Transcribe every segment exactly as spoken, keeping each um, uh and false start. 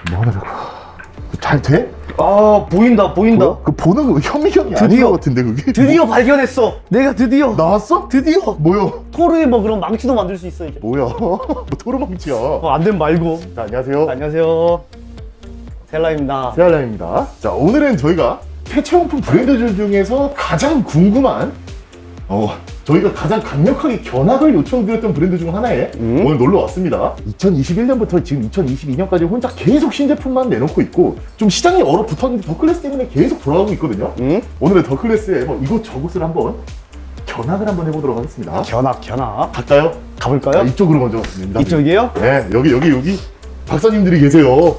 뭐 하느라고. 잘 돼? 아 보인다 보인다. 뭐야? 그 보는 거 현미경이 아닌 것 같은데 그게? 드디어 발견했어. 내가 드디어 나왔어? 드디어 뭐야? 토르의 뭐 그런 망치도 만들 수 있어 이제. 뭐야? 뭐 토르망치야. 어, 안 되면 말고. 자, 안녕하세요. 안녕하세요. 셀라입니다. 세알라입니다. 자, 오늘은 저희가 세차용품 브랜드들 중에서 가장 궁금한 어, 저희가 가장 강력하게 견학을 요청드렸던 브랜드 중 하나에 음? 오늘 놀러 왔습니다. 이천이십일 년부터 지금 이천이십이 년까지 혼자 계속 신제품만 내놓고 있고 좀 시장이 얼어붙었는데 더클래스 때문에 계속 돌아가고 있거든요. 음? 오늘은 더클래스의 뭐 이곳저곳을 한번 견학을 한번 해보도록 하겠습니다. 견학 견학. 갈까요? 가볼까요? 아, 이쪽으로 먼저 왔습니다. 이쪽이에요? 네, 여기 여기 여기 박사님들이 계세요.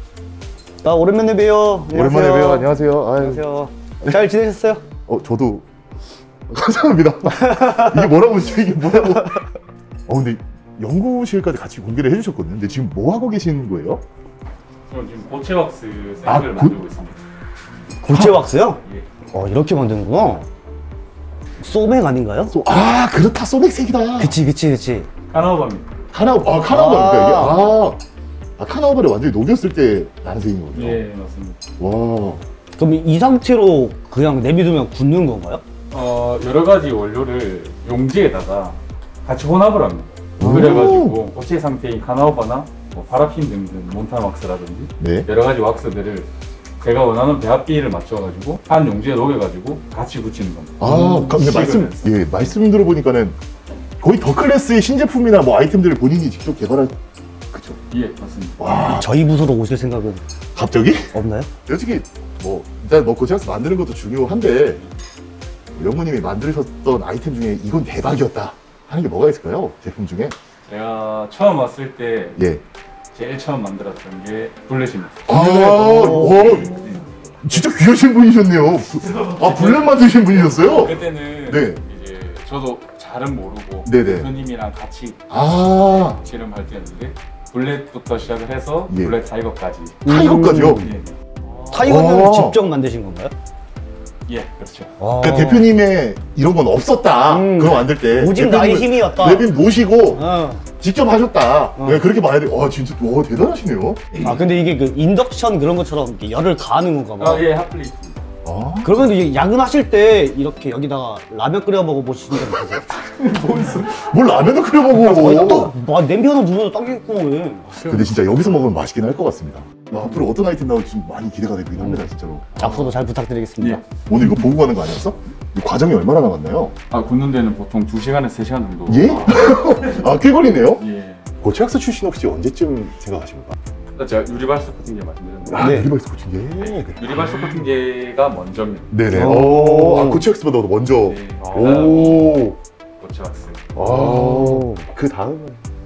나 오랜만에 봬요. 오랜만에 봬요. 안녕하세요. 아유. 안녕하세요. 잘 지내셨어요? 어, 저도 감사합니다. 이게 뭐라고 했죠? 이게 뭐라고? 어, 근데 연구실까지 같이 공개를 해주셨거든요. 근데 지금 뭐 하고 계신 거예요? 저는 지금 고체 왁스 샘플을 아, 만들고 있습니다. 고체 왁스요? 예. 어 이렇게 만드는구나. 소맥 아닌가요? 소, 아, 그렇다. 소맥색이다. 그치 그치 그치. 카나우바입니다. 카나우, 아, 카나우바입니까 아. 이게? 아, 아, 카나우바를 완전히 녹였을 때 나는 색인 거죠? 예, 맞습니다. 와. 그럼 이 상태로 그냥 내비두면 굳는 건가요? 어, 여러 가지 원료를 용지에다가 같이 혼합을 합니다. 오. 그래가지고 고체 상태인 카나우바나 뭐 파라핀 등등 몬탄 왁스라든지 네. 여러 가지 왁스들을 제가 원하는 배합 비율을 맞춰가지고 한 용지에 녹여가지고 같이 붙이는 겁니다. 아, 근데 말씀, 예, 말씀 들어보니까는 거의 더클래스의 신제품이나 뭐 아이템들을 본인이 직접 개발한, 그쵸? 예, 맞습니다. 와, 저희 부서로 오실 생각은 갑자기? 없나요? 솔직히 뭐 일단 뭐 고체학스 만드는 것도 중요한데 영무님이 만드셨던 아이템 중에 이건 대박이었다 하는 게 뭐가 있을까요? 제품 중에? 제가 처음 왔을 때 예. 제일 처음 만들었던 게 블렛입니다. 아, 와, 진짜 귀하신 분이셨네요. 부- 아, 블랙 만드신 분이셨어요? 그때는 네. 이제 저도 잘은 모르고 네네. 대표님이랑 같이 아, 실험할 때였는데 블랙부터 시작을 해서 예. 블랙 타이거까지. 타이거까지요? 예, 타이거는 어. 직접 만드신 건가요? 예, 그렇죠. 그러니까 대표님의 이런 건 없었다. 음. 그거 만들 때. 오직 대표님을 나의 힘이었다. 대표님 모시고 어. 직접 하셨다. 어. 네, 그렇게 봐야 돼. 와, 진짜, 와, 대단하시네요. 아 근데 이게 그 인덕션 그런 것처럼 이렇게 열을 가하는 건가 봐. 아, 예, 핫플레이트. 아, 그러면 이제 야근하실 때 이렇게 여기다가 라면 끓여 먹어 보신 적 있으세요? 뭘 라면도 끓여 먹어. 또 뭐, 냄비 하나 누르면 딱이겠고 왜? 근데 진짜 여기서 먹으면 맛있긴 할 것 같습니다. 와, 앞으로 어떤 아이템 나올지 좀 많이 기대가 되긴 합니다, 진짜로. 앞으로도 잘 부탁드리겠습니다. 예. 오늘 이거 보고 가는 거 아니었어? 이 과정이 얼마나 남았나요? 아, 굽는 데는 보통 두 시간에서 세 시간 정도. 예? 아, 꽤 걸리네요? 예. 고체학스 출신 혹시 언제쯤 생각하십니까? 제가 유리발석 같은 게 말씀드렸는데 아, 네. 유리발스 고친 게. 네. 유리발석 같은 게가 먼저입니다. 네네. 오. 오, 아, 고체학스보다 먼저. 네. 오. 고체 왁스. 오. 아, 그 다음은,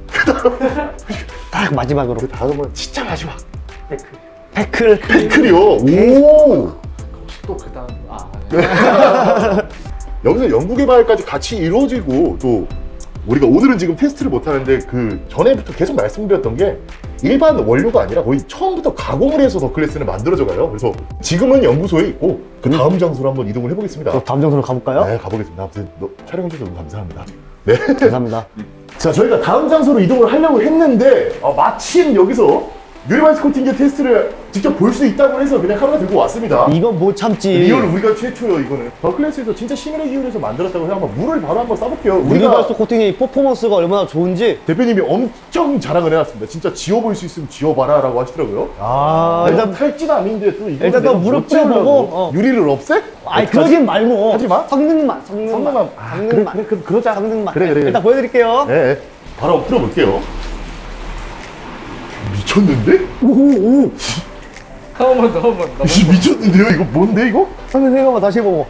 딱 마지막으로 그 다음은 진짜 마지막. 테크. 패클. 팬클이요. 오. 또 그 다음. 아, 여기서 연구개발까지 같이 이루어지고 또 우리가 오늘은 지금 테스트를 못하는데 그 전에부터 계속 말씀드렸던 게 일반 원료가 아니라 거의 처음부터 가공을 해서 더클래스는 만들어져 가요. 그래서 지금은 연구소에 있고 그 다음 장소로 한번 이동을 해보겠습니다. 또 다음 장소로 가볼까요? 네, 가보겠습니다. 아무튼 너, 촬영해주셔서 너무 감사합니다. 네. 감사합니다. 자, 저희가 다음 장소로 이동을 하려고 했는데 어, 마침 여기서 유리발스 코팅제 테스트를 직접 볼 수 있다고 해서 그냥 카메라 들고 왔습니다. 이건 못 참지. 리얼 우리가 최초요 이거는. 더클래스에서 진짜 심혈을 기울여서 만들었다고 해서 한번 물을 바로 한번 써볼게요. 우리가 유리발소 코팅의 퍼포먼스가 얼마나 좋은지. 대표님이 엄청 자랑을 해놨습니다. 진짜 지워볼 수 있으면 지워봐라 라고 하시더라고요. 아 내가 일단 탈지가 아닌데 또 이거 일단 너 무릎 꿇어보고, 어. 유리를 없애? 아니 어떡하지? 그러진 말고. 하지 마. 성능만 성능만. 성능만. 아, 성능만. 그래, 그래, 그래, 그러자. 성능만. 그래, 그래, 그래. 일단 보여드릴게요. 네, 네. 바로 한번 풀어볼게요. 미쳤는데? 오오. 한 번 더, 한 번 더. 씨, 미쳤는데요? 이거 뭔데 이거? 성능 생각만 다시 해보고.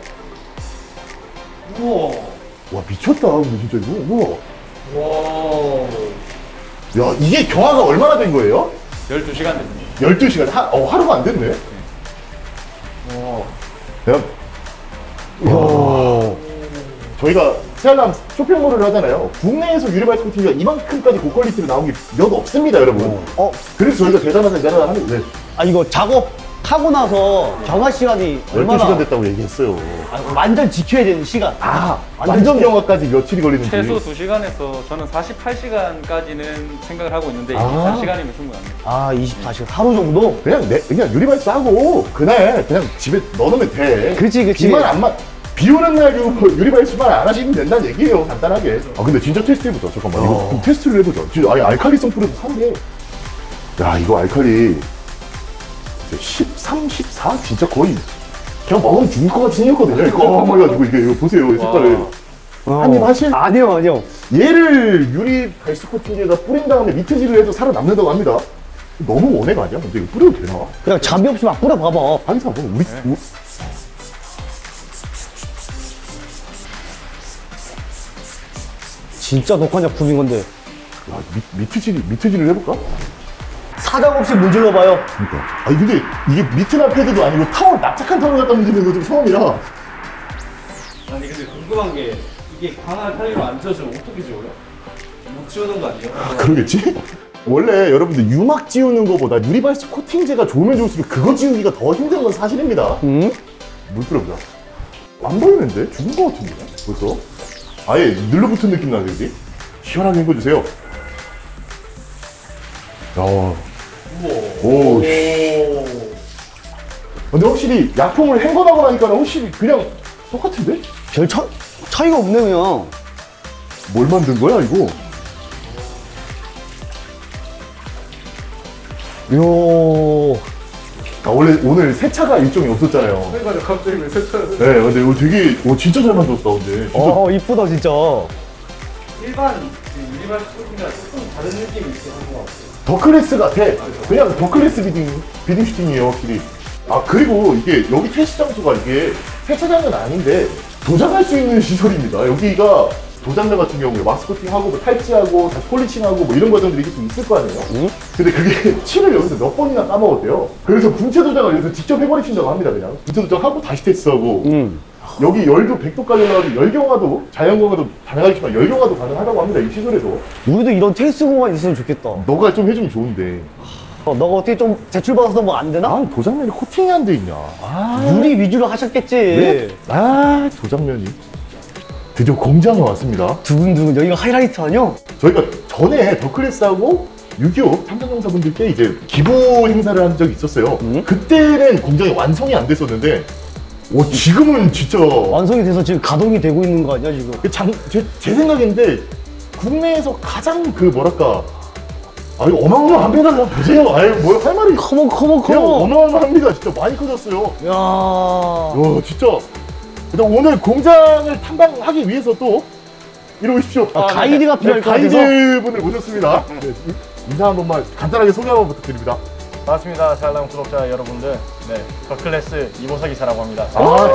우와. 와, 미쳤다. 근데 진짜 이거. 우와. 와. 야, 이게 경화가 얼마나 된 거예요? 열두 시간 됐습니다. 열두 시간. 하, 어, 하루가 안 됐네. 와. 야. 와. 저희가 세알람 쇼핑몰을 하잖아요. 국내에서 유리발스 코팅가 이만큼까지 고퀄리티로 나온 게 몇 없습니다, 여러분. 어. 그래서 저희가 대단하다, 대단하다 하는 네. 아 이거 작업 타고 나서 경화 시간이 열두 얼마나 시간 됐다고 얘기했어요. 아, 완전 지켜야 되는 시간. 아, 완전 완전 지켜- 경화까지 며칠이 걸리는지. 최소 두 시간에서 저는 사십팔 시간까지는 생각을 하고 있는데 아. 이십사 시간이면 충분합니다. 아, 이십사 시간 하루 정도? 그냥 내, 그냥 유리발 싸고 그날 그냥 집에 넣어놓으면 돼. 그치, 그치. 비만 안 마, 비 오는 날 그 유리발 수만 안 하시면 된다는 얘기예요, 간단하게. 아 근데 진짜 테스트 해보자. 잠깐만 이거 어. 좀 테스트를 해보자. 진짜 아예 알칼리 샘플에서 산 게. 야 이거 알칼리 십삼, 십사 진짜 거의 그냥 먹으면 죽을 것 같이 생겼거든요. 이거 해가지고 이게 이거 보세요, 이 색깔을. 어. 한입 하실? 아니요, 아니요. 얘를 유리 발수 코팅에다 뿌린 다음에 미트질을 해도 살아남는다고 합니다. 너무 원액 아니야? 근데 이거 뿌려도 되나? 그냥 잠이 없이 막 뿌려봐봐. 항상 우리 우- 진짜 독한 작품인 건데. 야, 미, 미트질 미트질을 해볼까? 사정 없이 문질러봐요. 그러니까. 아니 근데 이게 미트나 패드도 아니고 타월 납작한 타월 갖다 문지르는 거 좀 처음이라. 아니 근데 궁금한 게 이게 강한 칼리로 안 지워지면 어떻게 지워요? 못 지우는 거 아니에요? 아, 그러겠지? 원래 여러분들 유막 지우는 거보다 유리발수 코팅제가 좋으면 좋을수록 그거 지우기가 더 힘든 건 사실입니다. 응? 물 뿌려보자. 안 보이는데? 죽은 거 같은데? 벌써? 아예 늘러붙은 느낌 나네, 여기? 시원하게 헹궈주세요. 야. 오, 씨. 근데 확실히 약품을 헹궈나고 나니까 확실히 그냥 똑같은데? 별 차, 차이가 없네, 그냥. 뭘 만든 거야, 이거? 요. 아, 원래 오늘 세차가 일정이 없었잖아요. 그러니까 갑자기 왜 세차를 네, 근데 이거 되게, 오, 진짜 잘 만들었다, 근데. 진짜. 어, 이쁘다, 진짜. 일반 그 유리발 스코팅이랑 조금 다른 느낌이 있긴 한것 같아요. 더 클래스 같아. 그냥 더 클래스 비딩, 비딩 슈팅이에요, 확실히. 아, 그리고 이게 여기 테스트 장소가 이게 세차장은 아닌데 도장할 수 있는 시설입니다. 여기가 도장자 같은 경우에 마스코팅하고 뭐 탈지하고 다시 폴리칭하고 뭐 이런 과정들이 좀 있을 거 아니에요? 응? 근데 그게 칠을 여기서 몇 번이나 까먹었대요. 그래서 분체 도장을 여기서 직접 해버리신다고 합니다, 그냥. 분체 도장하고 다시 테스트하고. 응. 여기 열도 백 도까지 올라가도 열경화도, 자연경화도 가능하지만 열경화도 가능하다고 합니다, 이 시설에서. 우리도 이런 테스트 공간 있으면 좋겠다. 너가 좀 해주면 좋은데. 어, 너가 어떻게 좀 제출받아서 뭐 안 되나? 아, 도장면이 코팅이 안 돼 있냐. 아, 유리 위주로 하셨겠지. 왜? 아, 도장면이. 드디어 공장에 왔습니다. 두근두근 여기가 하이라이트 아니야? 저희가 전에 더클래스하고 유기업 참전용사분들께 이제 기부 행사를 한 적이 있었어요. 음? 그때는 공장이 완성이 안 됐었는데, 오, 지금은 진짜. 완성이 돼서 지금 가동이 되고 있는 거 아니야, 지금? 그 장, 제, 제 생각인데, 국내에서 가장 그 뭐랄까, 아, 이거 어마어마합니다. 그냥 보세요. 아유, 뭐 할 말이. 커먼, 커먼, 그냥 커먼. 어마어마합니다. 진짜 많이 커졌어요. 야. 와, 진짜. 일단 오늘 공장을 탐방하기 위해서 또 이러고 오십시오. 아, 가이드가 필요할 것 같아서. 가이드 분을 모셨습니다. 네, 인사 한 번만 간단하게 소개 한번 부탁드립니다. 반갑습니다. 잘남 구독자 여러분들. 네, 더클래스 이보석 이사라고 합니다. 아,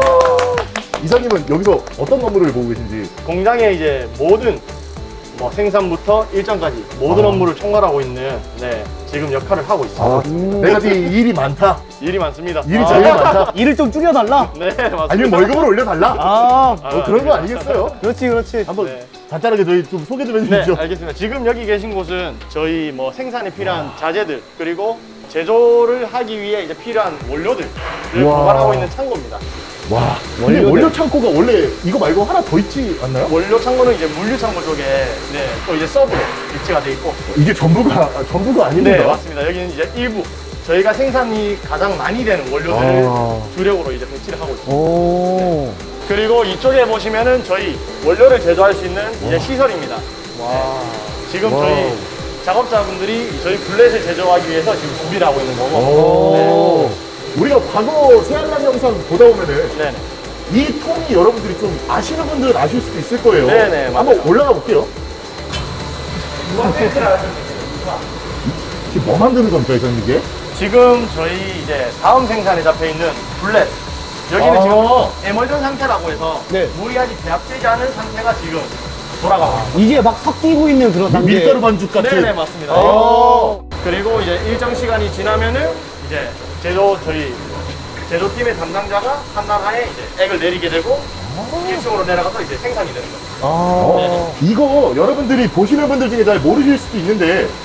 이사님은 여기서 어떤 업무를 보고 계신지. 공장의 이제 모든 뭐 생산부터 일정까지 모든 아. 업무를 총괄하고 있는 네, 지금 역할을 하고 있습니다. 아, 내가 지금 일이 많다. 일이 많습니다. 일이 아, 제일 많다. 일을 좀 줄여달라? 네, 맞습니다. 아니면 월급을 올려달라. 아, 뭐 그런 거 아니겠어요? 그렇지, 그렇지. 한번 네. 간단하게 저희 좀 소개 좀 네, 해주십시오. 알겠습니다. 지금 여기 계신 곳은 저희 뭐 생산에 필요한 자재들 그리고 제조를 하기 위해 이제 필요한 원료들을 와. 보관하고 있는 창고입니다. 와, 원래 원료들. 원료 창고가 원래 이거 말고 하나 더 있지 않나요? 원료 창고는 이제 물류 창고 쪽에 네, 또 이제 서브로 위치가 돼 있고 이게 전부가 아, 전부가 아닙니다. 네, 맞습니다. 여기는 이제 일부 저희가 생산이 가장 많이 되는 원료들을 아. 주력으로 이제 배치를 하고 있습니다. 오. 그리고 이쪽에 보시면은 저희 원료를 제조할 수 있는 이제 시설입니다. 네. 지금 와우. 저희 작업자분들이 저희 블렛을 제조하기 위해서 지금 준비를 하고 있는 거고. 오. 우리가 과거 새알람 영상 보다 보면은 네. 네네. 이 통이 여러분들이 좀 아시는 분들은 아실 수도 있을 거예요. 네네, 한번 맞아요. 올라가 볼게요. 이게 뭐 만드는 겁니까, 이사님 이게? 지금 저희 이제 다음 생산에 잡혀 있는 블렛. 여기는 아. 지금 에멀전 상태라고 해서 네. 물이 아직 배합되지 않은 상태가 지금 돌아가고 있습니다. 이제 막 섞이고 있는 그런 단계. 밀가루 반죽 같은. 네네, 맞습니다. 아. 그리고 이제 일정 시간이 지나면은 이제 제조 저희 제조팀의 담당자가 한나라에 이제 액을 내리게 되고 일 층으로 내려가서 이제 생산이 되는 거죠. 아. 어, 이거 여러분들이 보시는 분들 중에 잘 모르실 수도 있는데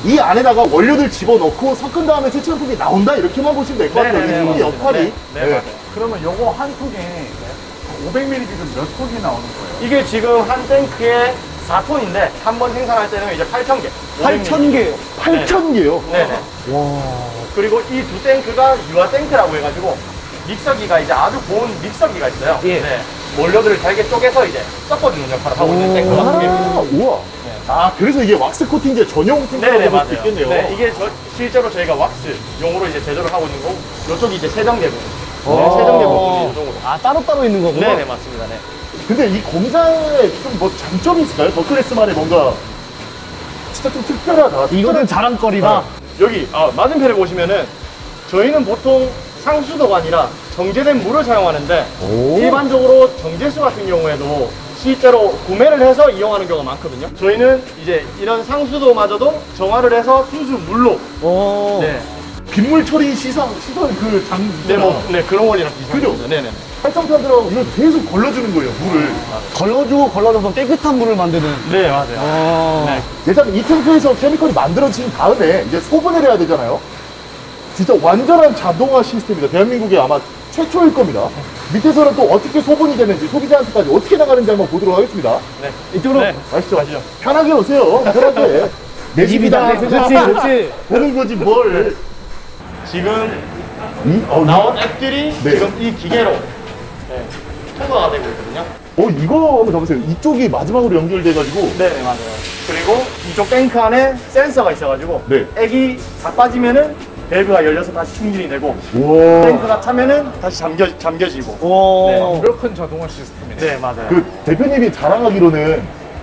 이 안에다가 원료들 집어넣고 섞은 다음에 세차품이 나온다 이렇게만 보시면 될 것 같아요. 네네네, 이 맞습니다. 역할이. 네, 네, 맞아요. 그러면 요거 한 통에 오백 밀리리터 기준 몇 통이 나오는 거예요? 이게 지금 한 탱크에 사 톤인데 한 번 생산할 때는 이제 팔천 개. 팔천 개. 팔천 개요. 네네. 와. 그리고 이 두 탱크가 유화 탱크라고 해가지고 믹서기가 이제 아주 고운 믹서기가 있어요. 예. 네. 원료들을 잘게 쪼개서 이제 섞어주는 역할을 하고 있는 탱크가 두 개입니다. 아, 우와. 아, 그래서 이게 왁스 코팅제 전용 탱크라고 네네, 볼 수 맞아요. 있겠네요. 네, 이게 저, 실제로 저희가 왁스 용으로 이제 제조를 하고 있는 거고, 요쪽이 이제 세정제 부분. 어. 네, 세정제 부분이 요쪽으로. 아, 따로따로 있는 거구나. 네네, 맞습니다. 네. 근데 이 공장에 좀 뭐 장점이 있을까요? 더클래스만의 뭔가 진짜 좀 특별하다. 이거는 자랑거리다. 여기 아, 맞은편에 보시면은 저희는 보통 상수도가 아니라 정제된 물을 사용하는데 오. 일반적으로 정제수 같은 경우에도 실제로 구매를 해서 이용하는 경우가 많거든요. 저희는 이제 이런 상수도마저도 정화를 해서 순수 물로 오. 네, 빗물 처리 시설 시설 그 장. 네, 뭐, 네 그런 원리랑 비슷합니다. 그죠? 네네. 활성탄들하고 이걸 계속 걸러주는 거예요, 물을. 걸러주고 걸러줘서 깨끗한 물을 만드는. 네 맞아요. 어. 네. 일단 이 탱크에서 케미컬이 만들어진 다음에 이제 소분을 해야 되잖아요. 진짜 완전한 자동화 시스템이다. 대한민국에 아마 최초일 겁니다. 밑에서는 또 어떻게 소분이 되는지 소비자한테까지 어떻게 나가는지 한번 보도록 하겠습니다. 네. 이쪽으로 네. 가시죠. 가시죠. 편하게 오세요. 편하게. 내 집이다. 그렇지, 그렇지. 보는 거지 뭘. 지금 이, 어, 나온 앱들이 네. 지금 이 기계로 네, 통과가 되고 있거든요. 어, 이거 한번 잡으세요. 이쪽이 마지막으로 연결돼가지고. 네, 맞아요. 그리고 이쪽 탱크 안에 센서가 있어가지고 네. 액이 다 빠지면은 밸브가 열려서 다시 충전이 되고 우와. 탱크가 차면은 다시 잠겨, 잠겨지고. 오. 네. 완벽한 자동화 시스템이네. 네, 맞아요. 그 대표님이 자랑하기로는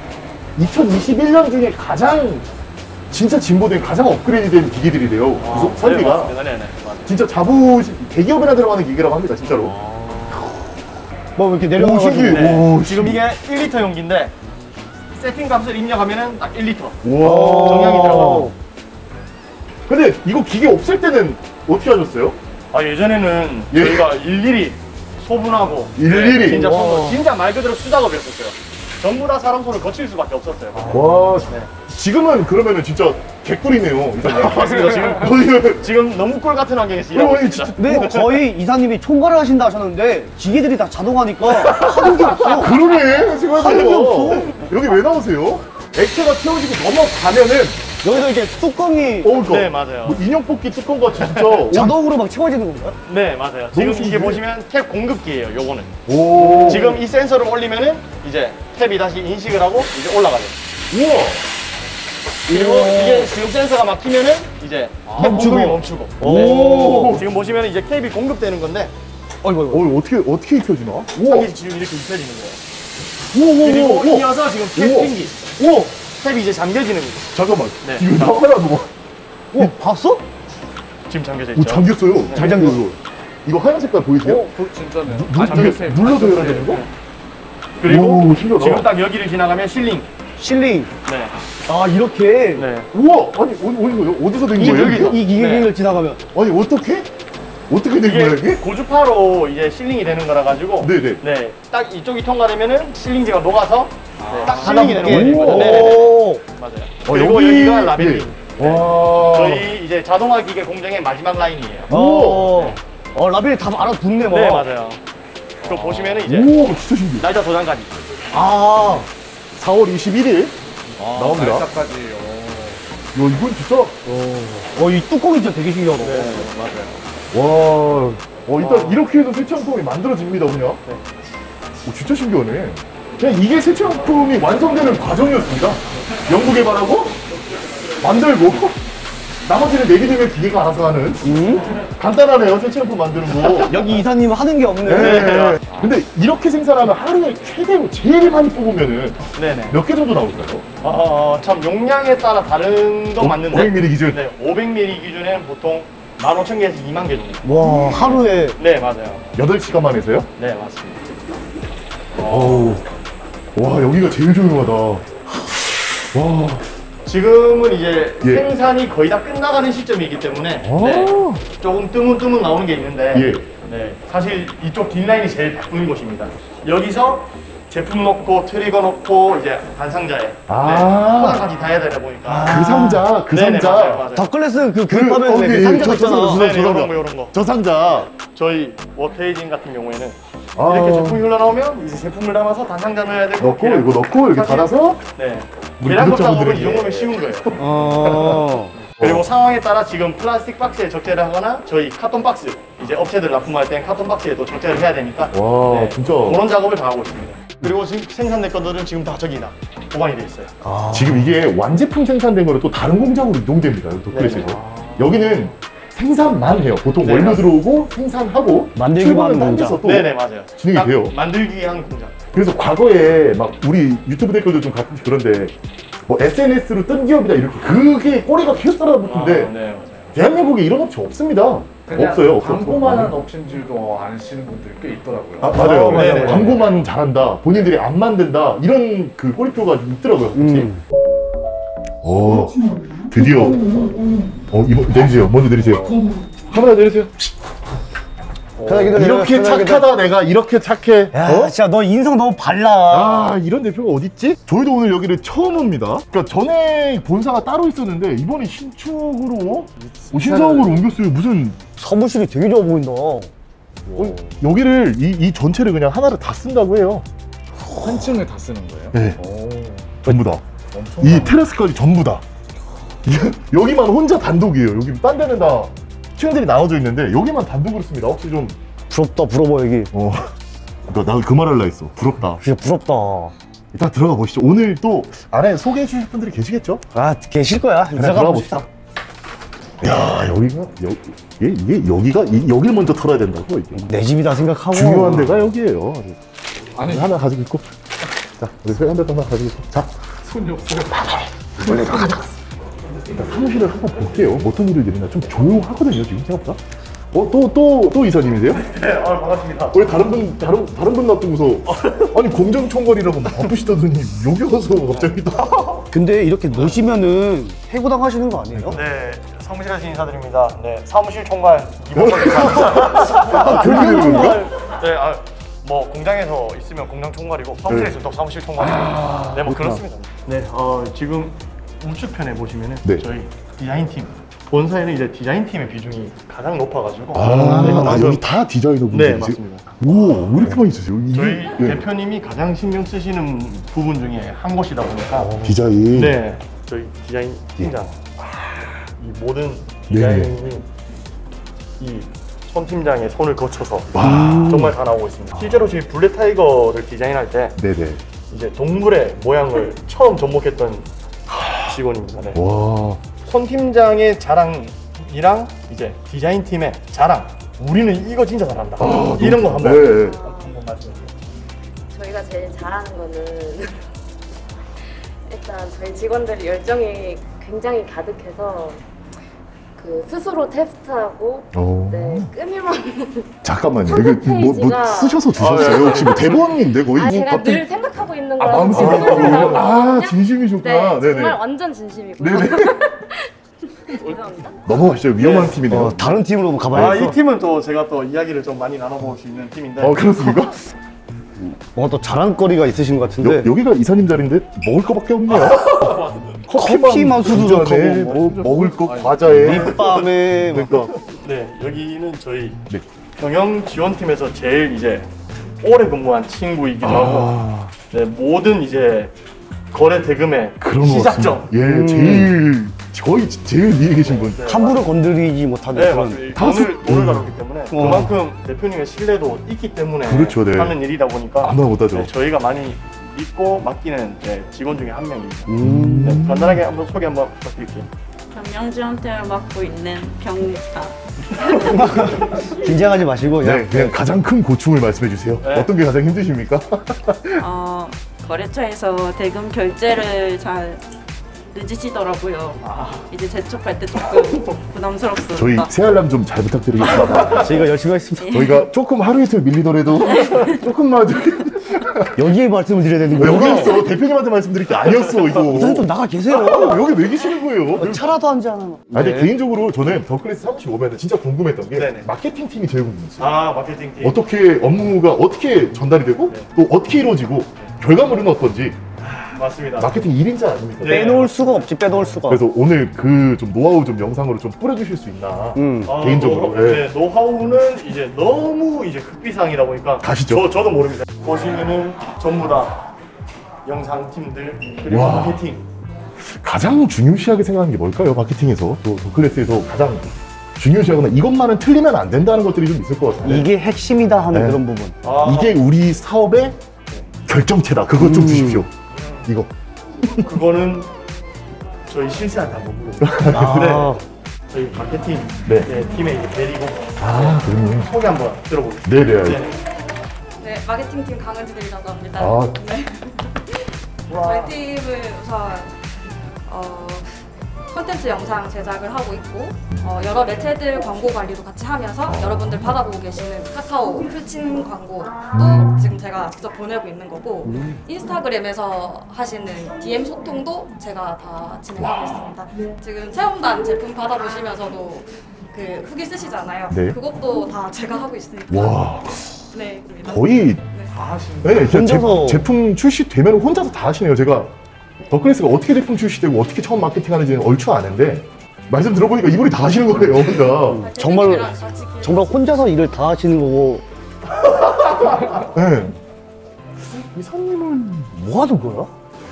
이천이십일 년 중에 가장 진짜 진보된 가장 업그레이드된 기기들이래요. 아, 소- 설비가. 네, 맞습니다. 네, 네, 맞아요. 진짜 자부 대기업이나 들어가는 기계라고 합니다, 진짜로. 뭐 이렇게 오, 내려가가지고. 신기해. 네. 오, 지금 이게 일 리터 용기인데 세팅 값을 입력하면은 딱 일 리터. 우와. 정량이 들어가고. 근데 이거 기계 없을 때는 어떻게 하셨어요? 아, 예전에는 예. 저희가 일일이 소분하고 일일이? 네, 진짜 와. 소분, 진짜 말 그대로 수작업이었었어요. 전부 다 사람 손을 거칠 수밖에 없었어요. 와, 네. 지금은 그러면은 진짜 개꿀이네요. 이사님. 맞습니다. 지금 거의 지금 너무 꿀 같은 환경에서 일하고 아니, 있습니다. 진짜. 근데 거의 이사님이 총괄을 하신다 하셨는데 기계들이 다 자동하니까 하는 게 없어. 그러네. 생각해보니까. 하는 게 없어. 여기 왜 나오세요? 액체가 태워지고 넘어가면은 여기서 이제 뚜껑이 어, 이거 네, 맞아요. 뭐 인형 뽑기 뚜껑 같이 진짜. 오, 자동으로 막 채워지는 건가요? 네, 맞아요. 지금 이게 신기해. 보시면 탭 공급기예요, 요거는. 오. 지금 이 센서를 올리면은 이제 탭이 다시 인식을 하고 이제 올라가요. 우와. 그리고 이게 지금 센서가 막히면은 이제 탭 멈추고. 공급이 멈추고. 오. 네. 지금 보시면 이제 탭이 공급되는 건데 어이구, 어이구. 어, 어떻게 어떻게 입혀지나? 우와. 탑이 지금 이렇게 입혀지는 거예요. 우와. 그리고 우와. 우와. 이어서 지금 탭 우와. 핑기. 우와. 탭이 이제 잠겨지는 거죠. 잠깐만. 네. 이거 나가라 너. 어, 봤어? 지금 잠겨져 오, 있죠. 잠겼어요. 잘 잠겼어. 이거 하얀 색깔 보이세요? 어, 그 진짜네. 누, 아, 이게 잠겼어요. 눌러서 아, 열어야 되는 거? 그리고 오, 신기하다. 지금 딱 여기를 지나가면 실링. 실링. 네. 아, 이렇게. 네. 우와. 아니 어디 어디 거요? 어디서 된 이, 거예요? 이, 이게? 이 기계를 지나가면. 아니 어떻게? 어떻게 된 거예요 이게 이게? 고주파로 이제 실링이 되는 거라 가지고 네네. 네. 딱 이쪽이 통과되면은 실링지가 녹아서 네, 딱 하나 실링이 되는 붙게. 거예요. 네, 네, 네. 오. 맞아요. 어, 그리고 여기- 여기가 라벨링. 네. 와. 저희 이제 자동화 기계 공정의 마지막 라인이에요. 어. 어, 라벨이 다 알아붙네, 뭐. 네, 맞아요. 그거 보시면은 이제 오, 진짜 신기해. 날짜 도장까지. 아. 사월 이십일일 아, 나옵니다. 날짜까지. 어. 야, 이건 진짜 어, 이 뚜껑이 진짜 되게 신기하다. 네, 맞아요. 와. 어, 일단 이렇게 해도 세차용품이 만들어집니다, 그냥. 네. 오, 진짜 신기하네. 그냥 이게 세차용품이 완성되는 과정이었습니다. 연구 개발하고 만들고 나머지는 내비두면 기계가 알아서 하는. 음? 간단하네요, 세차용품 만드는 거. 여기 이사님은 하는 게 없네. 네. 근데 이렇게 생산하면 하루에 최대로 제일 많이 뽑으면은 네네. 몇 개 정도 나올까요? 어, 참 용량에 따라 다른 건 맞는데. 오백 밀리리터 기준. 네, 오백 밀리리터 기준에는 보통 만 오천 개에서 이만 개 정도. 와, 하루에. 네, 맞아요. 여덟 시간만 해서요? 네, 맞습니다. 어우. 와, 여기가 제일 조용하다. 와. 지금은 이제 예. 생산이 거의 다 끝나가는 시점이기 때문에 아. 네, 조금 뜨문뜨문 나오는 게 있는데 예. 네, 사실 이쪽 뒷라인이 제일 바쁜 곳입니다. 여기서 제품 넣고 트리거 넣고 이제 반상자에 아. 포장까지 다 해야 되다 보니까 그 상자, 그 네네, 상자. 맞아요, 맞아요. 더클래스 그 그, 구입하면 어, 그, 예, 그 상자가 저, 저, 있잖아. 저, 네, 저 이런 상자. 거 이런 거. 저 상자. 저희 워테이징 같은 경우에는 아. 이렇게 제품이 흘러나오면 이제 제품을 담아서 단상자 넣어야 되고 넣고 계량- 이거 넣고 이렇게 사실- 닫아서 네. 우리 계량법 작업은 구독자분들에게. 이 정도면 쉬운 거예요. 어. 그리고 상황에 따라 지금 플라스틱 박스에 적재를 하거나 저희 카톤 박스 이제 업체들 납품할 땐 카톤 박스에도 적재를 해야 되니까 와, 네, 진짜. 그런 작업을 다 하고 있습니다. 그리고 지금 생산된 것들은 지금 다 저기다 보관이 돼 있어요. 지금 이게 완제품 생산된 거는 또 다른 공장으로 이동됩니다. 도크레스에서. 네. 여기는 생산만 해요. 보통 네, 원료 맞습니다. 들어오고 생산하고 만들기만 출고는 하는 딴 공장. 데서 또 네네 맞아요. 진행이 딱 돼요. 만들기 한 공장. 그래서 과거에 막 우리 유튜브 댓글도 좀 가끔씩 그런데 뭐 에스엔에스로 뜬 기업이다 이렇게 그게 꼬리가 계속 따라붙는데 아, 네 맞아요. 대한민국에 이런 업체 없습니다. 그냥 없어요. 없어. 광고만 한 업체인 줄도 아시는 분들 꽤 있더라고요. 아, 맞아요. 아, 네네. 광고만 잘한다. 본인들이 안 만든다. 이런 그 꼬리표가 좀 있더라고요. 혹시. 음. 오, 드디어. 어, 이거 내리세요. 먼저 내리세요. 카메라 내리세요. 편하게 기다려, 이렇게 편하게 착하다 내가 이렇게 착해. 야, 어? 진짜 너 인성 너무 발라. 아, 이런 대표가 어딨지? 저희도 오늘 여기를 처음 옵니다. 그러니까 전에 본사가 따로 있었는데 이번에 신축으로 어, 신사옥으로 옮겼어요. 무슨 사무실이 되게 좋아 보인다. 어, 여기를 이, 이 전체를 그냥 하나를 다 쓴다고 해요. 한 층을 다 쓰는 거예요? 네. 오, 전부 다. 엄청 이 테라스까지 전부 다. 여기만 혼자 단독이에요. 여기 딴 데는 다 층들이 나눠져 있는데 여기만 단독으로 씁니다. 혹시 좀 부럽다, 부러워, 여기. 어. 그러니까 나그 말 할라 했어. 부럽다. 진짜 부럽다. 일단 들어가 보시죠. 오늘 또 안에 소개해 주실 분들이 계시겠죠? 아, 계실 거야. 그냥 들어가 들어가 봅시다. 야, 여기가 여, 이게, 이게 여기가 이, 여기를 먼저 털어야 된다고 이게. 내 집이다 생각하고. 중요한 데가 여기예요. 아니 하나 가지고 있고. 자, 우리 한 대 하나 가지고 있고. 자, 손이 없어요. 원래 가자. 일단 사무실을 한번 볼게요. 어떤 일을 일어나 좀 조용하거든요 지금 생각보다. 어, 또 또 또 이사님이세요? 네, 아 반갑습니다. 원래 다른 분 다른 다른 분 놔두고서 아니 공장 총괄이라고 바쁘시다더니 여기 와서 갑자기 또. 근데 이렇게 놓으시면은 해고당 하시는 거 아니에요? 네 사무실에서 인사드립니다. 네 사무실 총괄 이범석 인사입니다. 아, 그렇게 되는 건가? 네, 아, 뭐 공장에서 있으면 공장 총괄이고 사무실에 있으면 또 사무실 총괄이고 네, 뭐 그렇습니다. 네, 어, 지금 우측편에 보시면은 네. 저희 디자인팀 본사에는 이제 디자인팀의 비중이 가장 높아가지고 아, 네, 아 지금- 여기 다 디자이너 분들이세요? 네, 맞습니다. 오, 왜 이렇게 많이 있으세요? 이게- 저희 네. 대표님이 가장 신경 쓰시는 부분 중에 한 곳이다 보니까 디자인. 네, 저희 디자인 팀장 이 모든 디자인이 이 손 팀장의 손을 거쳐서 와. 정말 다 나오고 있습니다. 실제로 저희 블랙 타이거를 디자인할 때 네네. 이제 동물의 모양을 처음 접목했던 직원입니다. 네. 와. 손 팀장의 자랑이랑 이제 디자인 팀의 자랑. 우리는 이거 진짜 잘한다. 아, 이런 거 너무- 한번 네. 한번 말씀해 주세요. 저희가 제일 잘하는 거는 일단 저희 직원들이 열정이 굉장히 가득해서 그 스스로 테스트하고 어. 네, 끊임없는 잠깐만요. 이거 뭐, 뭐 페이지가- 쓰셔서 주셨어요? 혹시 뭐 대본인데 거의? 아, 뭐 제가 갑자기- 늘 생각하고 있는 아, 거라서 마음속으로. 쓰느라고 아, 그냥- 진심이셨구나. 네, 네네. 정말 완전 진심이고요. 네네. 죄송합니다. 넘어가시죠. 위험한 네. 팀이네요. 어, 다른 팀으로 아, 가봐야겠어. 이 팀은 또 제가 또 이야기를 좀 많이 나눠볼 수 있는 팀인데 어, 그렇습니까? 뭔가 또 자랑거리가 있으신 것 같은데. 여, 여기가 이사님 자리인데 먹을 거밖에 없네요. 커피만 수두룩하고 네, 뭐 먹을 거 과자에 밑밤에 뭐 그러니까 네, 여기는 저희 네. 경영 지원팀에서 제일 이제 오래 근무한 친구이기도 하고 아, 네, 모든 이제 거래 대금의 그런 거 시작점. 같습니다. 예, 제일 거의 제일 위에 계신 분. 네, 함부로 건드리지 못하는 네, 그런. 맞습니다. 다수- 돈을, 돈을 음. 다뤘기 때문에 그만큼 대표님의 신뢰도 있기 때문에 그렇죠, 네. 하는 일이다 보니까 아무나 못하죠. 네, 저희가 많이 믿고 맡기는 네, 직원 중에 한 명입니다. 음. 네, 간단하게 한번 소개 한번 부탁드릴게요. 경영지원팀을 맡고 있는 경리타. 긴장하지 마시고 그냥 네, 그냥 가장 큰 고충을 말씀해 주세요. 네. 어떤 게 가장 힘드십니까? 어, 거래처에서 대금 결제를 잘 늦으시더라고요. 이제 재촉할 때 조금 부담스럽습니다. 저희 새알람 좀 잘 부탁드리겠습니다. 저희가 열심히 하겠습니다. 저희가 조금 하루 이틀 밀리더라도 조금만 좀 여기에 말씀을 드려야 되는 거예요. 여기 있어. 대표님한테 말씀드릴 게 아니었어 이거. 선생님 좀 나가 계세요. 아, 여기 왜 계시는 거예요? 차라도 한지 않아. 아, 근데 개인적으로 저는 더클래스 사무실 오면 진짜 궁금했던 게 네네. 마케팅 팀이 제일 궁금했어요. 아 마케팅 팀. 어떻게 업무가 어떻게 전달이 되고 또 어떻게 이루어지고 결과물은 어떤지. 맞습니다. 마케팅 일 인자 아닙니까? 네. 빼놓을 수가 없지, 빼놓을 수가. 그래서 오늘 그 좀 노하우 좀 영상으로 좀 뿌려주실 수 있나? 음. 아, 개인적으로. 노, 예. 네, 노하우는 이제 너무 이제 극비상이다 보니까 가시죠. 저, 저도 모릅니다. 보시면은 전부 다 영상팀들 그리고 와. 마케팅. 가장 중요시하게 생각하는 게 뭘까요? 마케팅에서 또 더클래스에서 가장 중요시하거나 이것만은 틀리면 안 된다는 것들이 좀 있을 것 같은데 이게 핵심이다 하는 네. 그런 부분. 아, 이게 우리 사업의 결정체다. 그것 좀 음. 주십시오. 이거. 그거는 저희 실시한 방법으로 아, 저희 마케팅 네. 네, 팀에 이제 데리고 아, 그럼요. 소개 한번 들어보겠습니다. 네네. 네. 네, 마케팅팀 강은지들이라고 합니다. 아, 네. 저희 팀은 우선 어, 콘텐츠 영상 제작을 하고 있고 어, 여러 매체들 광고 관리도 같이 하면서 여러분들 받아보고 계시는 카카오 풀친 광고도 음. 지금 제가 직접 보내고 있는 거고 인스타그램에서 하시는 디엠 소통도 제가 다 진행하고 있습니다. 지금 체험단 제품 받아보시면서도 그 후기 쓰시잖아요. 네. 그것도 다 제가 하고 있으니까. 와, 네, 있습니다. 거의 다 하시는 네, 진짜 혼자서- 제, 제품 출시되면 혼자서 다 하시네요. 제가 더클래스가 어떻게 제품 출시되고 어떻게 처음 마케팅하는지는 얼추 아는데 말씀 들어보니까 이분이 다 하시는 거예요. 그러니까. 정말- 같이 기획- 정말 혼자서 일을 다 하시는 거고. 네. 이사님은 뭐 하는 거야?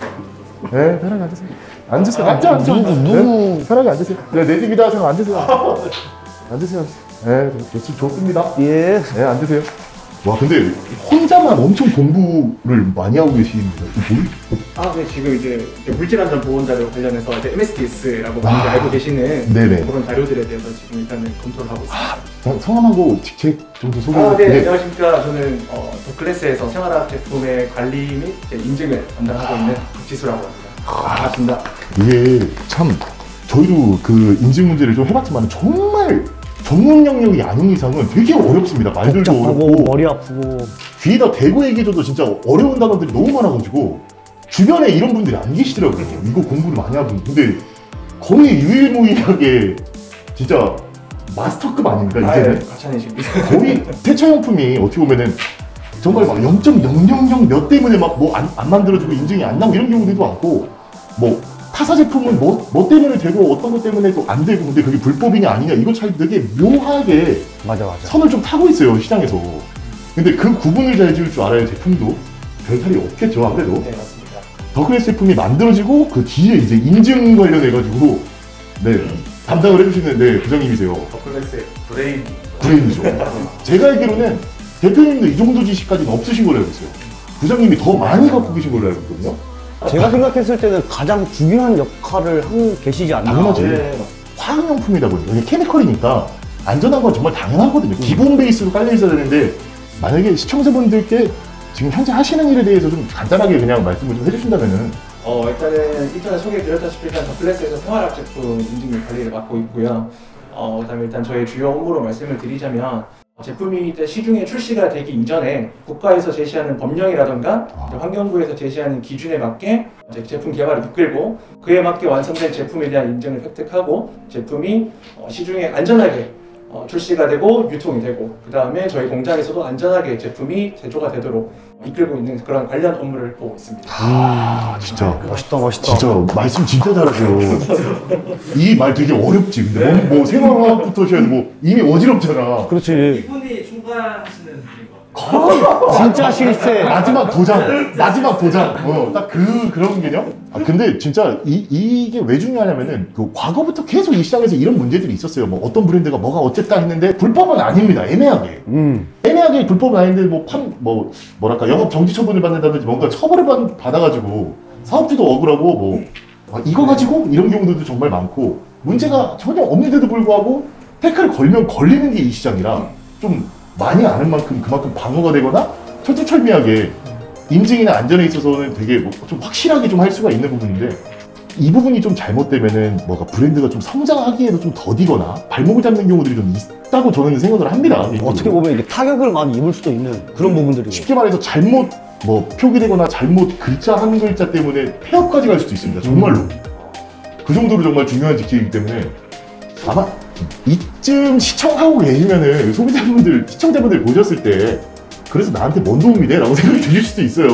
네, 편하게 앉으세요. 앉으세요. 앉아, 앉아. 누구, 누구? 네, 편하게 앉으세요. 네, 내 집이다 생각 앉으세요. 앉으세요. 네, 좋, 좋습니다. 예. 네, 앉으세요. 와, 근데 혼자만 엄청 공부를 많이 하고 계시는데 뭘? 아, 네, 지금 이제 물질안전 보건자료 관련해서 이제 엠에스디에스라고 많이 아, 알고 계시는 네네. 그런 자료들에 대해서 지금 일단은 검토를 하고 있습니다. 성- 성함하고 직책 정도 소개해 아, 네, 주세요. 안녕하십니까. 저는 어, 더클래스에서 생활학 제품의 관리 및 이제 인증을 담당하고 있는 박지수라고 합니다. 반갑습니다. 이게 참 저희도 그 인증 문제를 좀 해봤지만 정말 전문 영역이 아닌 이상은 되게 어렵습니다. 말들도 복잡하고 어렵고 머리 아프고. 귀에다 대고 얘기해줘도 진짜 어려운 단어들이 너무 많아가지고 주변에 이런 분들이 안 계시더라고요. 이거 공부를 많이 하고 근데 거의 유일무이하게 진짜 마스터급 아닙니까 이제는? 아, 과찬이십니다. 거의 태차용품이 어떻게 보면은 정말 막 영 점 영영영 몇 때문에 막 뭐 안 안 만들어지고 인증이 안 나고 이런 경우들도 많고 뭐 타사 제품은 뭐, 뭐 때문에 되고 어떤 것 때문에 또 안 되고 근데 그게 불법이냐 아니냐 이거 잘 되게 묘하게 맞아, 맞아. 선을 좀 타고 있어요 시장에서. 근데 그 구분을 잘 지을 줄 알아야 제품도 별탈이 없겠죠 아무래도. 네, 맞습니다. 더클래스 제품이 만들어지고 그 뒤에 이제 인증 관련해가지고 네 담당을 해주시는 네 부장님이세요. 더클래스의 브레인. 브레인이죠. 제가 알기로는 대표님도 이 정도 지식까지는 없으신 걸로 알고 있어요. 부장님이 더 많이 갖고 계신 걸로 알고 있거든요. 제가 생각했을 때는 가장 중요한 역할을 하고 계시지 않나. 당연하지. 네. 화학용품이다 보니까 이게 케미컬이니까 안전한 건 정말 당연하거든요. 기본 베이스로 깔려 있어야 되는데 만약에 시청자분들께 지금 현재 하시는 일에 대해서 좀 간단하게 그냥 말씀을 좀 해주신다면은 어, 일단은 이전에 소개해드렸다시피 일단 더클래스에서 생활학 제품 인증 및 관리를 맡고 있고요. 어, 그다음에 일단 저희 주요 업무로 말씀을 드리자면 제품이 이제 시중에 출시가 되기 이전에 국가에서 제시하는 법령이라던가 이제 환경부에서 제시하는 기준에 맞게 이제 제품 개발을 이끌고 그에 맞게 완성된 제품에 대한 인증을 획득하고 제품이 어, 시중에 안전하게 어, 출시가 되고 유통이 되고 그 다음에 저희 공장에서도 안전하게 제품이 제조가 되도록 이끌고 있는 그런 관련 업무를 보고 있습니다. 아 진짜 멋있다, 멋있다. 진짜 말씀 진짜 잘하세요. 이 말 되게 어렵지. 근데 뭐, 뭐 생활화학부터 시작해서 뭐 이미 어지럽잖아. 그렇지. 이분이 중간하시는 분인 것 진짜 실세. 마지막 도장, 마지막 도장. 어, 딱 그 그런 개념. 아 근데 진짜 이 이게 왜 중요하냐면은 그 과거부터 계속 이 시장에서 이런 문제들이 있었어요. 뭐 어떤 브랜드가 뭐가 어쨌다 했는데 불법은 아닙니다. 애매하게. 음. 애매하게 불법은 아닌데 뭐 판 뭐 뭐랄까 영업 정지 처분을 받는다든지 뭔가 처벌을 받, 받아가지고 사업주도 억울하고 뭐 아, 이거 가지고 이런 경우들도 정말 많고 문제가 전혀 없는데도 불구하고 태클을 걸면 걸리는 게 이 시장이라 좀 많이 아는 만큼 그만큼 방어가 되거나 철두철미하게 인증이나 안전에 있어서는 되게 뭐 좀 확실하게 좀 할 수가 있는 부분인데 이 부분이 좀 잘못되면은 뭐가 브랜드가 좀 성장하기에도 좀 더디거나 발목을 잡는 경우들이 좀 있다고 저는 생각을 합니다. 어떻게 보면 이게 타격을 많이 입을 수도 있는 그런 부분들이고. 쉽게 말해서 잘못 뭐 표기되거나 잘못 글자 한 글자 때문에 폐업까지 갈 수도 있습니다. 정말로. 그 정도로 정말 중요한 직책이기 때문에 아마 이쯤 시청하고 계시면은 소비자분들, 시청자분들 보셨을 때 그래서 나한테 뭔 도움이 돼? 라고 생각이 드실 수도 있어요.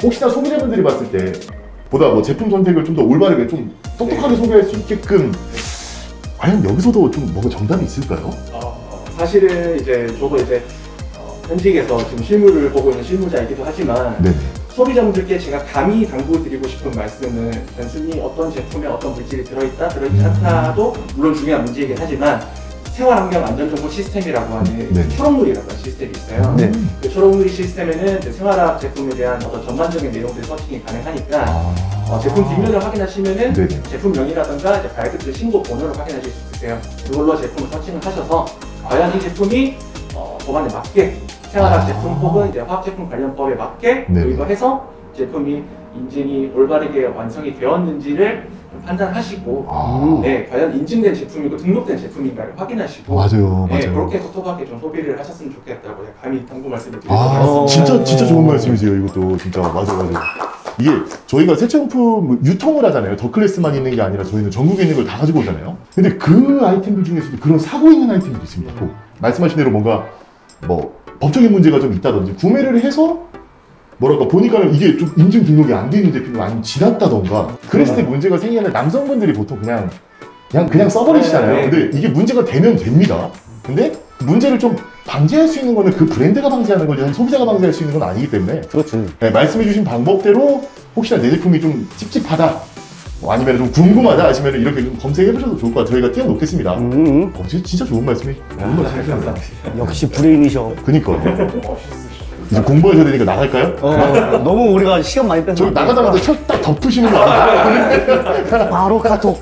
혹시나 소비자분들이 봤을 때 보다 뭐 제품 선택을 좀 더 올바르게 좀 똑똑하게 소비할 수 있게끔 과연 여기서도 좀 뭔가 정답이 있을까요? 어, 사실은 이제 저도 이제 어, 현직에서 지금 실무를 보고 있는 실무자이기도 하지만 네. 소비자분들께 제가 감히 당부드리고 싶은 말씀은 단순히 어떤 제품에 어떤 물질이 들어있다, 들어있지 않다도 물론 중요한 문제이긴 하지만 생활환경안전정보 시스템이라고 하는 네. 초록누리라는 시스템이 있어요. 네. 그 초록누리 시스템에는 이제 생활학 제품에 대한 어떤 전반적인 내용들이 서칭이 가능하니까 아... 어, 제품 뒷면을 확인하시면은 네네. 제품명이라든가 이제 발급자 신고 번호를 확인하실 수 있으세요. 그걸로 제품을 서칭을 하셔서 과연 이 제품이 어, 법안에 맞게 생활학 아... 제품 혹은 이제 화학제품 관련법에 맞게 네네. 도입해서 제품이 인증이 올바르게 완성이 되었는지를 판단하시고 아... 네, 과연 인증된 제품이고 등록된 제품인가를 확인하시고 맞아요, 네, 맞아요. 그렇게 똑똑하게 좀 소비를 하셨으면 좋겠다고 제가 감히 당부 말씀을 드리고 아, 어. 진짜 진짜 좋은 말씀이세요. 이것도 진짜 맞아 맞아. 이게 저희가 세차용품 유통을 하잖아요. 더 클래스만 있는 게 아니라 저희는 전국에 있는 걸 다 가지고 오잖아요. 근데 그 아이템들 중에서도 그런 사고 있는 아이템들이 있습니다. 또 말씀하신 대로 뭔가 뭐 법적인 문제가 좀 있다든지 구매를 해서 뭐랄까 보니까는 이게 좀 인증 등록이 안 돼 있는 제품이 많이 지났다던가 그랬을 때 문제가 생기는 남성분들이 보통 그냥 그냥 그냥 써버리시잖아요. 네, 네. 근데 이게 문제가 되면 됩니다. 근데 문제를 좀 방지할 수 있는 거는 그 브랜드가 방지하는 거지 소비자가 방지할 수 있는 건 아니기 때문에 그렇지. 네, 말씀해주신 방법대로 혹시나 내 제품이 좀 찝찝하다 뭐 아니면 좀 궁금하다 하시면 이렇게 좀 검색해보셔도 좋을 것 같아요. 저희가 띄워놓겠습니다. 음, 어, 진짜, 진짜 좋은 말씀이 좋은 말씀이세요. 역시 브레인이셔. 그니까 이제 공부하셔야 되니까 나갈까요? 어, 너무 우리가 시간 많이 뺏어. 저 나가자마자 첫 딱 덮으시는 거 아니에요? 바로 카톡.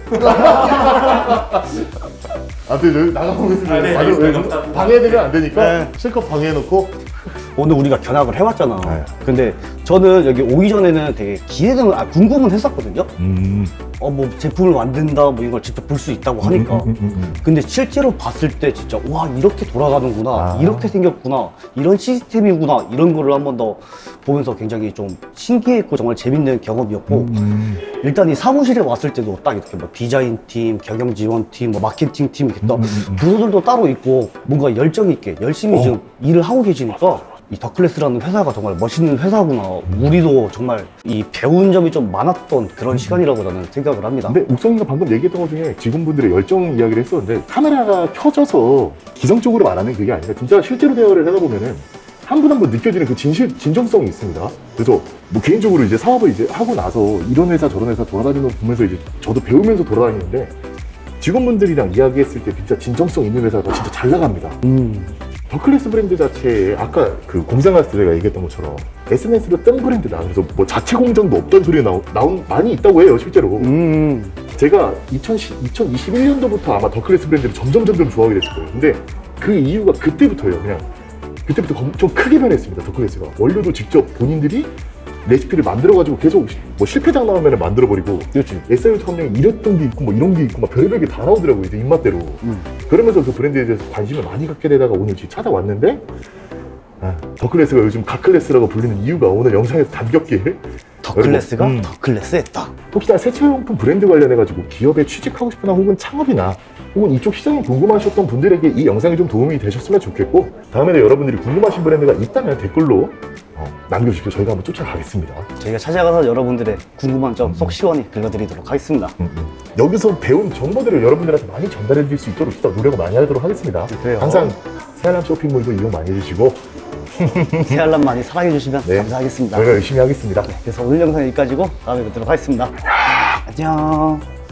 아무튼 저희 나가보겠습니다. 아, 네, 아주 알겠습니다. 왜 감사합니다. 방해되면 안 되니까 네. 실컷 방해해놓고 오늘 우리가 견학을 해왔잖아. 네. 근데 저는 여기 오기 전에는 되게 기대되는, 아, 궁금은 했었거든요. 음. 어, 뭐 제품을 만든다, 뭐 이걸 직접 볼 수 있다고 하니까. 음, 음, 음, 음. 근데 실제로 봤을 때 진짜 와 이렇게 돌아가는구나, 아. 이렇게 생겼구나, 이런 시스템이구나, 이런 거를 한 번 더 보면서 굉장히 좀 신기했고 정말 재밌는 경험이었고 음. 일단 이 사무실에 왔을 때도 딱 이렇게 뭐 디자인 팀, 경영 지원 팀, 뭐 마케팅 팀 이렇게 또 음, 음, 음. 부서들도 따로 있고 뭔가 열정 있게 열심히 어. 지금 일을 하고 계시니까 이 더클래스라는 회사가 정말 멋있는 회사구나. 우리도 정말 이 배운 점이 좀 많았던 그런 시간이라고 저는 생각을 합니다. 근데 욱성이가 방금 얘기했던 것 중에 직원분들의 열정 이야기를 했었는데 카메라가 켜져서 기성적으로 말하는 그게 아니라 진짜 실제로 대화를 하다 보면은 한 분 한 분 느껴지는 그 진실, 진정성이 있습니다. 그래서 뭐 개인적으로 이제 사업을 이제 하고 나서 이런 회사 저런 회사 돌아다니는 거 보면서 이제 저도 배우면서 돌아다니는데 직원분들이랑 이야기했을 때 진짜 진정성 있는 회사가 진짜 잘 나갑니다. 음. 더클래스 브랜드 자체에 아까 그 공장 갔을 때 제가 얘기했던 것처럼 에스엔에스로 뜬 브랜드다. 그래서 뭐 자체 공장도 없던 소리 나온, 나온 많이 있다고 해요, 실제로. 음. 제가 이천이십일 년도부터 아마 더클래스 브랜드를 점점 점점 좋아하게 됐을 거예요. 근데 그 이유가 그때부터예요. 그냥 그때부터 좀 크게 변했습니다. 더클래스가 원료도 직접 본인들이 레시피를 만들어가지고 계속 뭐 실패작 나오면 만들어버리고. 그렇지. 에스아이유튜브 한 명이 이랬던 게 있고 뭐 이런 게 있고 막 별의별 게 다 나오더라고요. 이제 입맛대로. 음. 그러면서 그 브랜드에 대해서 관심을 많이 갖게 되다가 오늘 지금 찾아왔는데 아, 더클래스가 요즘 가클래스라고 불리는 이유가 오늘 영상에서 담겼기에 더클래스가 음. 더클래스했다. 혹시나 세차용품 브랜드 관련해가지고 기업에 취직하고 싶거나 혹은 창업이나 혹은 이쪽 시장이 궁금하셨던 분들에게 이 영상이 좀 도움이 되셨으면 좋겠고 다음에도 여러분들이 궁금하신 브랜드가 있다면 댓글로 어, 남겨주십시오. 저희가 한번 쫓아가겠습니다. 저희가 찾아가서 여러분들의 궁금한 점 속 시원히 들려드리도록 하겠습니다. 음, 음. 여기서 배운 정보들을 여러분들한테 많이 전달해 드릴 수 있도록 진짜 노력을 많이 하도록 하겠습니다. 그래요. 항상 새알람 쇼핑몰도 이용 많이 해주시고 새알람 많이 사랑해주시면 네. 감사하겠습니다. 저희가 열심히 하겠습니다. 그래서 오늘 영상 여기까지고 다음에 뵙도록 하겠습니다. 안녕.